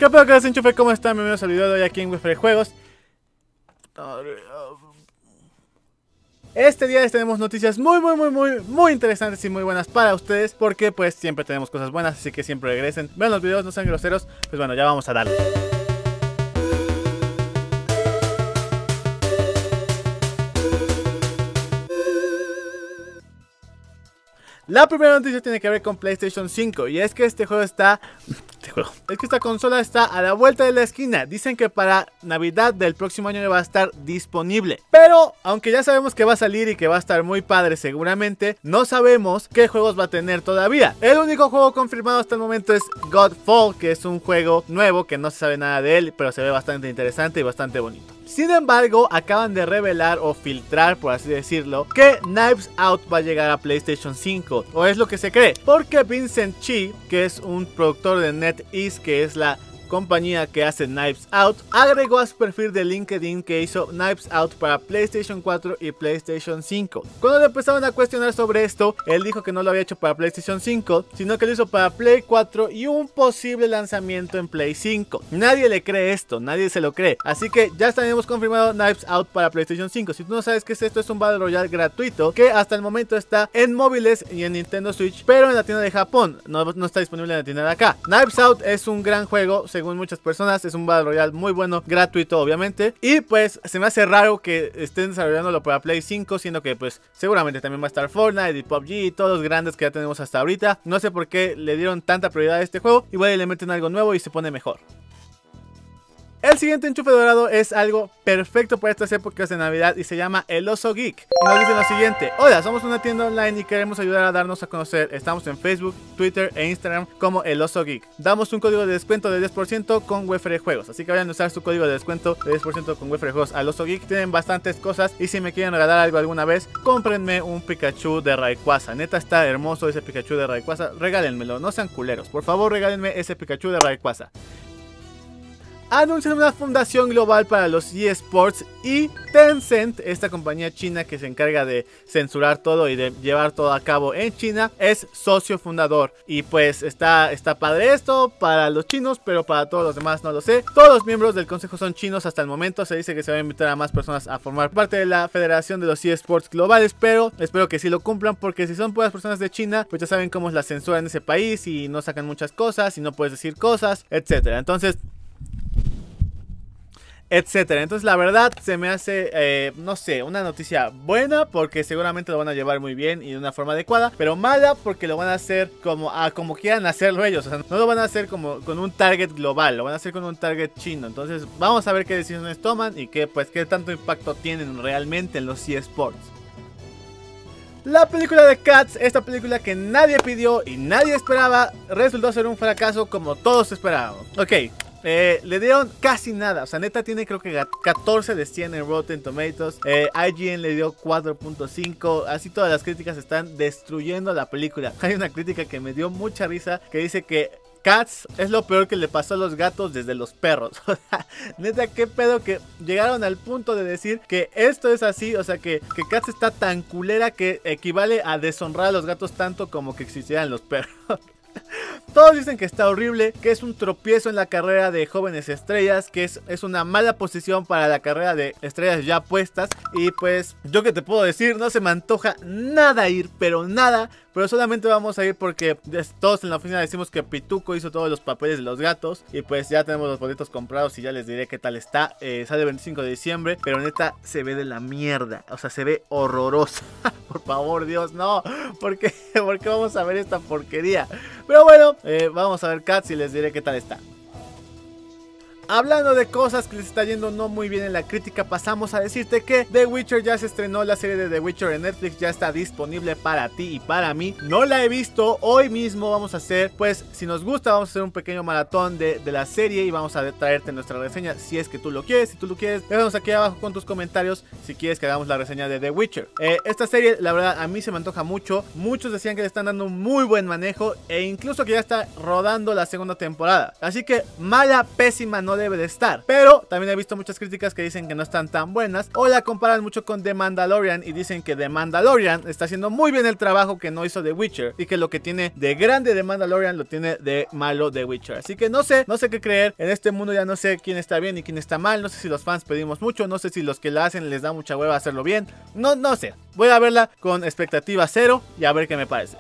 ¿Qué pedo que desenchufe? ¿Cómo están? Bienvenidos al video de hoy aquí en Wefre Juegos. Este día les tenemos noticias muy interesantes y muy buenas para ustedes, porque pues siempre tenemos cosas buenas, así que siempre regresen, vean los videos, no sean groseros. Pues bueno, ya vamos a darle. La primera noticia tiene que ver con PlayStation 5 y es que esta consola está a la vuelta de la esquina. Dicen que para Navidad del próximo año va a estar disponible. Pero aunque ya sabemos que va a salir y que va a estar muy padre seguramente, no sabemos qué juegos va a tener todavía. El único juego confirmado hasta el momento es Godfall, que es un juego nuevo que no se sabe nada de él, pero se ve bastante interesante y bastante bonito. Sin embargo, acaban de revelar o filtrar, por así decirlo, que Knives Out va a llegar a PlayStation 5, o es lo que se cree, porque Vincent Chi, que es un productor de NetEase, que es la compañía que hace Knives Out, agregó a su perfil de LinkedIn que hizo Knives Out para PlayStation 4 y PlayStation 5. Cuando le empezaron a cuestionar sobre esto, él dijo que no lo había hecho para PlayStation 5, sino que lo hizo para Play 4 y un posible lanzamiento en Play 5. Nadie le cree esto, nadie se lo cree, así que ya tenemos confirmado Knives Out para PlayStation 5. Si tú no sabes qué es esto, es un Battle Royale gratuito que hasta el momento está en móviles y en Nintendo Switch, pero en la tienda de Japón, no está disponible en la tienda de acá. Knives Out es un gran juego, según muchas personas, es un Battle Royale muy bueno, gratuito obviamente, y pues se me hace raro que estén desarrollándolo para Play 5, siendo que pues seguramente también va a estar Fortnite y PUBG y todos los grandes que ya tenemos hasta ahorita. No sé por qué le dieron tanta prioridad a este juego, igual le meten algo nuevo y se pone mejor. El siguiente enchufe dorado es algo perfecto para estas épocas de Navidad y se llama El Oso Geek. Y nos dicen lo siguiente: hola, somos una tienda online y queremos ayudar a darnos a conocer. Estamos en Facebook, Twitter e Instagram como El Oso Geek. Damos un código de descuento de 10% con Wefre Juegos, así que vayan a usar su código de descuento de 10% con Wefre Juegos al Oso Geek. Tienen bastantes cosas y si me quieren regalar algo alguna vez, cómprenme un Pikachu de Rayquaza. Neta está hermoso ese Pikachu de Rayquaza, regálenmelo, no sean culeros. Por favor, regálenme ese Pikachu de Rayquaza. Anuncian una fundación global para los eSports y Tencent, esta compañía china que se encarga de censurar todo y de llevar todo a cabo en China, es socio fundador. Y pues está padre esto para los chinos, pero para todos los demás no lo sé. Todos los miembros del consejo son chinos hasta el momento. Se dice que se va a invitar a más personas a formar parte de la federación de los eSports globales, pero espero que sí lo cumplan, porque si son puras personas de China, pues ya saben cómo es la censura en ese país y no sacan muchas cosas y no puedes decir cosas, etcétera. Entonces la verdad se me hace, no sé, una noticia buena porque seguramente lo van a llevar muy bien y de una forma adecuada, pero mala porque lo van a hacer como quieran hacerlo ellos. O sea, no lo van a hacer como con un target global, lo van a hacer con un target chino. Entonces vamos a ver qué decisiones toman y qué tanto impacto tienen realmente en los eSports. La película de Cats, esta película que nadie pidió y nadie esperaba, resultó ser un fracaso como todos esperábamos. Ok. Le dieron casi nada, o sea, neta tiene creo que 14 de 100 en Rotten Tomatoes. IGN le dio 4.5, así todas las críticas están destruyendo la película. Hay una crítica que me dio mucha risa que dice que Cats es lo peor que le pasó a los gatos desde los perros. O sea, neta, qué pedo que llegaron al punto de decir que esto es así. O sea, que Cats está tan culera que equivale a deshonrar a los gatos tanto como que existieran los perros. Todos dicen que está horrible, que es un tropiezo en la carrera de jóvenes estrellas, que es una mala posición para la carrera de estrellas ya puestas. Y pues, yo que te puedo decir, no se me antoja nada ir, pero nada. Pero solamente vamos a ir porque todos en la oficina decimos que Pituco hizo todos los papeles de los gatos. Y pues ya tenemos los boletos comprados y ya les diré qué tal está. Sale el 25 de diciembre, pero neta se ve de la mierda. O sea, se ve horrorosa. Por favor, Dios, no. ¿Por qué vamos a ver esta porquería? Pero bueno, vamos a ver Cats y les diré qué tal está. Hablando de cosas que les está yendo no muy bien en la crítica, pasamos a decirte que The Witcher ya se estrenó. La serie de The Witcher en Netflix ya está disponible para ti y para mí. No la he visto, hoy mismo vamos a hacer, pues si nos gusta vamos a hacer un pequeño maratón de la serie y vamos a traerte nuestra reseña si es que tú lo quieres. Si tú lo quieres, déjanos aquí abajo con tus comentarios si quieres que hagamos la reseña de The Witcher. Esta serie la verdad a mí se me antoja mucho. Muchos decían que le están dando un muy buen manejo e incluso que ya está rodando la segunda temporada. Así que mala, pésima no debe de estar. Pero también he visto muchas críticas que dicen que no están tan buenas, o la comparan mucho con The Mandalorian y dicen que The Mandalorian está haciendo muy bien el trabajo que no hizo The Witcher, y que lo que tiene de grande The Mandalorian lo tiene de malo The Witcher. Así que no sé qué creer. En este mundo ya no sé quién está bien y quién está mal. No sé si los fans pedimos mucho, no sé si los que la hacen les da mucha hueva hacerlo bien. No sé. Voy a verla con expectativa cero y a ver qué me parece.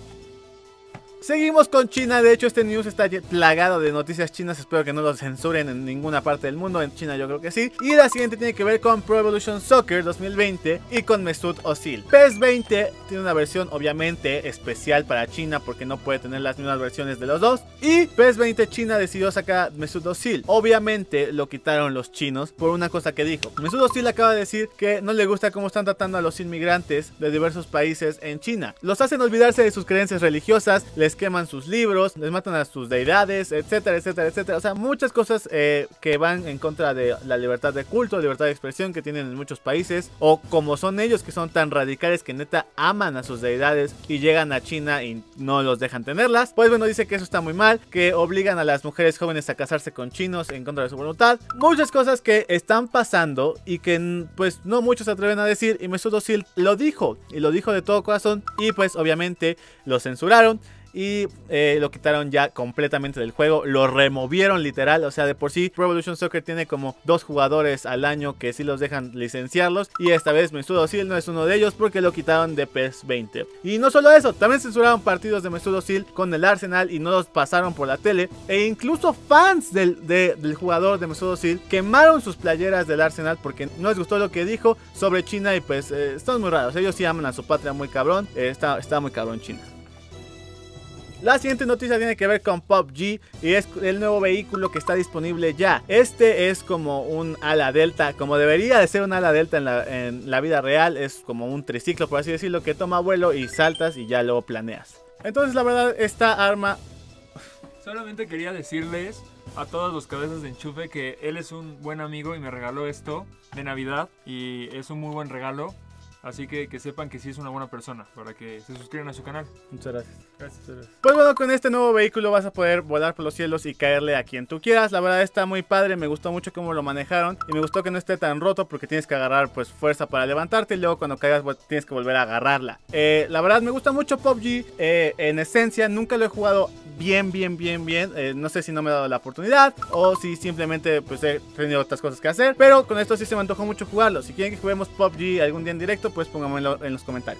Seguimos con China. De hecho, este news está plagado de noticias chinas. Espero que no lo censuren en ninguna parte del mundo. En China yo creo que sí. Y la siguiente tiene que ver con Pro Evolution Soccer 2020 y con Mesut Özil. PES 20 tiene una versión obviamente especial para China, porque no puede tener las mismas versiones de los dos. Y PES 20 China decidió sacar Mesut Özil. Obviamente lo quitaron los chinos por una cosa que dijo. Mesut Özil acaba de decir que no le gusta cómo están tratando a los inmigrantes de diversos países en China. Los hacen olvidarse de sus creencias religiosas, les queman sus libros, les matan a sus deidades, etcétera, etcétera, etcétera. O sea, muchas cosas que van en contra de la libertad de culto, libertad de expresión que tienen en muchos países. O como son ellos, que son tan radicales que neta aman a sus deidades y llegan a China y no los dejan tenerlas. Pues bueno, dice que eso está muy mal, que obligan a las mujeres jóvenes a casarse con chinos en contra de su voluntad. Muchas cosas que están pasando y que pues no muchos se atreven a decir, y Mesut Özil lo dijo, y lo dijo de todo corazón, y pues obviamente lo censuraron. Y lo quitaron ya completamente del juego. Lo removieron literal. O sea, de por sí Pro Evolution Soccer tiene como 2 jugadores al año que sí los dejan licenciarlos. Y esta vez Mesut Özil no es uno de ellos, porque lo quitaron de PES 20. Y no solo eso, también censuraron partidos de Mesut Özil con el Arsenal y no los pasaron por la tele. E incluso fans del jugador de Mesut Özil quemaron sus playeras del Arsenal porque no les gustó lo que dijo sobre China. Y pues están muy raros. Ellos sí aman a su patria muy cabrón. Está muy cabrón China. La siguiente noticia tiene que ver con PUBG y es el nuevo vehículo que está disponible ya. Este es como un ala delta, como debería de ser un ala delta en la vida real. Es como un triciclo, por así decirlo, que toma vuelo y saltas y ya luego planeas. Entonces la verdad, esta arma... Solamente quería decirles a todos los cabezas de enchufe que él es un buen amigo y me regaló esto de Navidad y es un muy buen regalo. Así que sepan que sí es una buena persona, para que se suscriban a su canal. Muchas gracias. Gracias. Pues bueno, con este nuevo vehículo vas a poder volar por los cielos y caerle a quien tú quieras. La verdad está muy padre, me gustó mucho cómo lo manejaron. Y me gustó que no esté tan roto, porque tienes que agarrar pues fuerza para levantarte. Y luego cuando caigas pues, tienes que volver a agarrarla. La verdad me gusta mucho PUBG. En esencia nunca lo he jugado bien. No sé si no me he dado la oportunidad o si simplemente pues he tenido otras cosas que hacer. Pero con esto sí se me antojó mucho jugarlo. Si quieren que juguemos PUBG algún día en directo, pues pónganmelo en los comentarios.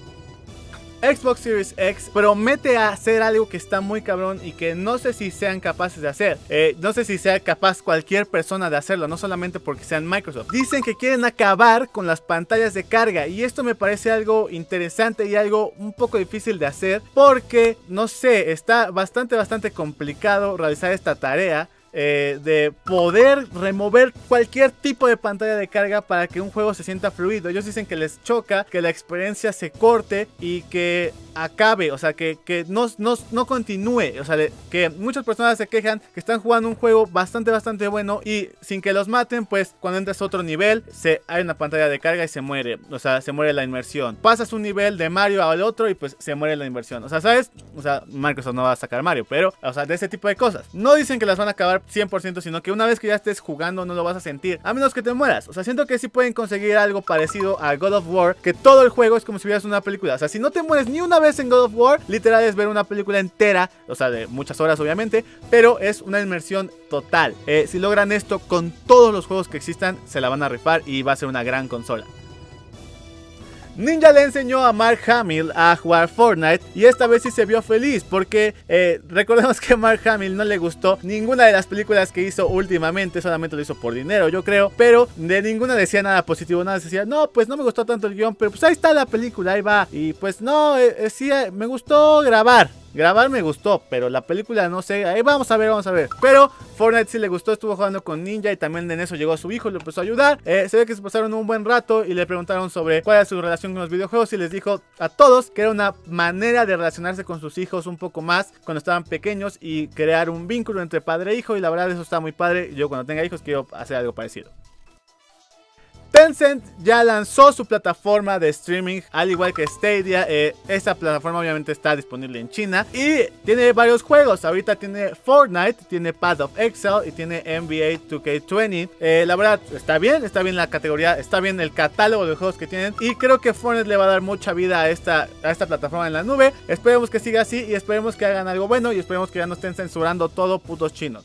Xbox Series X promete hacer algo que está muy cabrón y que no sé si sean capaces de hacer. No sé si sea capaz cualquier persona de hacerlo, no solamente porque sean Microsoft. Dicen que quieren acabar con las pantallas de carga y esto me parece algo interesante y algo un poco difícil de hacer, porque no sé, está bastante complicado realizar esta tarea. De poder remover cualquier tipo de pantalla de carga para que un juego se sienta fluido. Ellos dicen que les choca que la experiencia se corte y que acabe, o sea, que no continúe. O sea, que muchas personas se quejan que están jugando un juego bastante bueno y sin que los maten, pues cuando entras a otro nivel hay una pantalla de carga y se muere. O sea, se muere la inmersión. Pasas un nivel de Mario al otro y pues se muere la inversión. O sea, ¿sabes? O sea, Microsoft no va a sacar Mario, pero, o sea, de ese tipo de cosas. No dicen que las van a acabar 100%, sino que una vez que ya estés jugando no lo vas a sentir, a menos que te mueras. O sea, siento que sí pueden conseguir algo parecido a God of War, que todo el juego es como si vieras una película. O sea, si no te mueres ni una vez en God of War, literal es ver una película entera, o sea, de muchas horas obviamente, pero es una inmersión total. Si logran esto con todos los juegos que existan, se la van a rifar y va a ser una gran consola. Ninja le enseñó a Mark Hamill a jugar Fortnite y esta vez sí se vio feliz porque recordemos que a Mark Hamill no le gustó ninguna de las películas que hizo últimamente, solamente lo hizo por dinero yo creo, pero de ninguna decía nada positivo, nada decía, no, pues no me gustó tanto el guión, pero pues ahí está la película, ahí va, y pues no, sí, me gustó grabar me gustó, pero la película no sé, ahí vamos a ver. Pero Fortnite sí le gustó, estuvo jugando con Ninja y también en eso llegó su hijo, le empezó a ayudar. Se ve que se pasaron un buen rato y le preguntaron sobre cuál era su relación con los videojuegos y les dijo a todos que era una manera de relacionarse con sus hijos un poco más cuando estaban pequeños y crear un vínculo entre padre e hijo, y la verdad eso está muy padre. Yo cuando tenga hijos quiero hacer algo parecido. Tencent ya lanzó su plataforma de streaming, al igual que Stadia. Esta plataforma obviamente está disponible en China y tiene varios juegos. Ahorita tiene Fortnite, tiene Path of Exile y tiene NBA 2K20. La verdad está bien la categoría, está bien el catálogo de juegos que tienen y creo que Fortnite le va a dar mucha vida a esta plataforma en la nube. Esperemos que siga así y esperemos que hagan algo bueno y esperemos que ya no estén censurando todo putos chinos.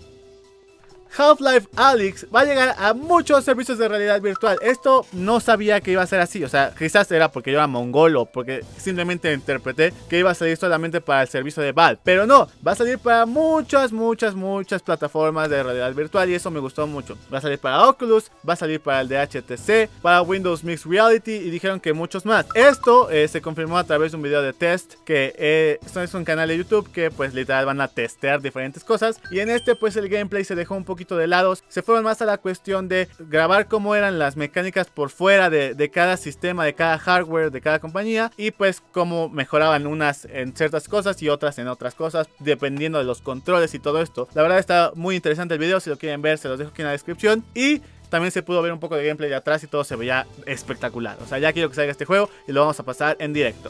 Half-Life Alyx va a llegar a muchos servicios de realidad virtual. Esto no sabía que iba a ser así. O sea, quizás era porque yo era mongol o porque simplemente interpreté que iba a salir solamente para el servicio de Valve. Pero no, va a salir para muchas plataformas de realidad virtual y eso me gustó mucho. Va a salir para Oculus, va a salir para el de HTC, para Windows Mixed Reality y dijeron que muchos más. Esto se confirmó a través de un video de test que es un canal de YouTube que pues literal van a testear diferentes cosas. Y en este pues el gameplay se dejó un poquito de lados, se fueron más a la cuestión de grabar cómo eran las mecánicas por fuera de cada sistema, de cada hardware, de cada compañía y pues cómo mejoraban unas en ciertas cosas y otras en otras cosas dependiendo de los controles y todo esto. La verdad está muy interesante el video, si lo quieren ver se los dejo aquí en la descripción y también se pudo ver un poco de gameplay de atrás y todo se veía espectacular. O sea, ya quiero que salga este juego y lo vamos a pasar en directo.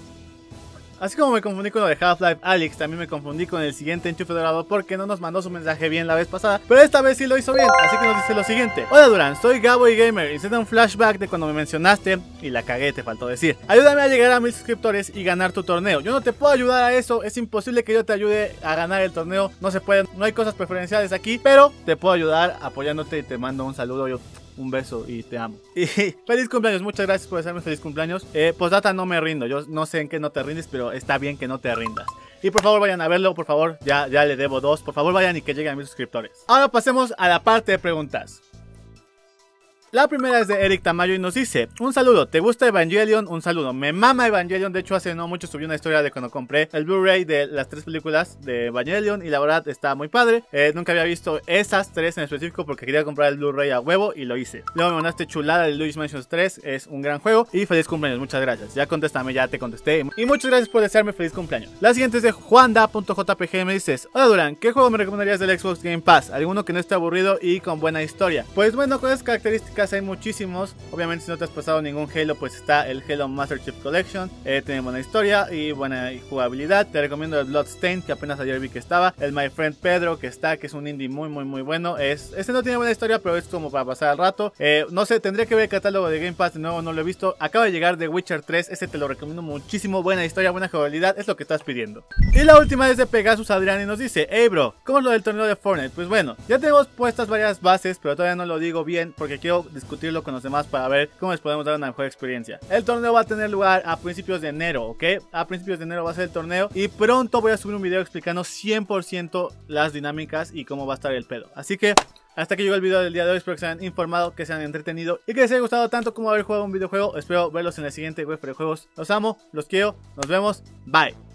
Así como me confundí con lo de Half-Life Alyx, también me confundí con el siguiente enchufe dorado porque no nos mandó su mensaje bien la vez pasada, pero esta vez sí lo hizo bien, así que nos dice lo siguiente. Hola Durán, soy Gabo y Gamer y se da un flashback de cuando me mencionaste y la cagué, te faltó decir. Ayúdame a llegar a 1000 suscriptores y ganar tu torneo. Yo no te puedo ayudar a eso, es imposible que yo te ayude a ganar el torneo, no se puede, no hay cosas preferenciales aquí, pero te puedo ayudar apoyándote y te mando un saludo, un beso y te amo. Y feliz cumpleaños, muchas gracias por desearme feliz cumpleaños. Postdata, no me rindo, yo no sé en qué no te rindes, pero está bien que no te rindas. Y por favor vayan a verlo, por favor, ya le debo 2, por favor vayan y que lleguen a 1000 suscriptores. Ahora pasemos a la parte de preguntas. La primera es de Eric Tamayo y nos dice: un saludo, ¿te gusta Evangelion? Un saludo, me mama Evangelion. De hecho hace no mucho subí una historia de cuando compré el Blu-ray de las 3 películas de Evangelion y la verdad está muy padre. Nunca había visto esas 3 en específico porque quería comprar el Blu-ray a huevo y lo hice. Luego me mandaste chulada de Luigi's Mansion 3, es un gran juego y feliz cumpleaños, muchas gracias. Ya contéstame, ya te contesté y muchas gracias por desearme feliz cumpleaños. La siguiente es de Juanda.jpg, me dices: hola Durán, ¿qué juego me recomendarías del Xbox Game Pass? Alguno que no esté aburrido y con buena historia. Pues bueno, con esas características hay muchísimos. Obviamente si no te has pasado ningún Halo, pues está el Halo Master Chief Collection. Tiene buena historia y buena jugabilidad. Te recomiendo el Bloodstained, que apenas ayer vi que estaba. El My Friend Pedro, que es un indie muy bueno. Este no tiene buena historia, pero es como para pasar el rato. No sé, tendría que ver el catálogo de Game Pass, de nuevo no lo he visto. Acaba de llegar The Witcher 3, este te lo recomiendo muchísimo. Buena historia, buena jugabilidad, es lo que estás pidiendo. Y la última es de Pegasus Adrián y nos dice: hey bro, ¿cómo es lo del torneo de Fortnite? Pues bueno, ya tenemos puestas varias bases, pero todavía no lo digo bien porque quiero discutirlo con los demás para ver cómo les podemos dar una mejor experiencia. El torneo va a tener lugar a principios de enero, ¿ok? A principios de enero va a ser el torneo y pronto voy a subir un video explicando 100% las dinámicas y cómo va a estar el pedo. Así que hasta aquí llegó el video del día de hoy, espero que se hayan informado, que se hayan entretenido y que les haya gustado tanto como haber jugado un videojuego. Espero verlos en el siguiente web de juegos. Los amo, los quiero, nos vemos, bye.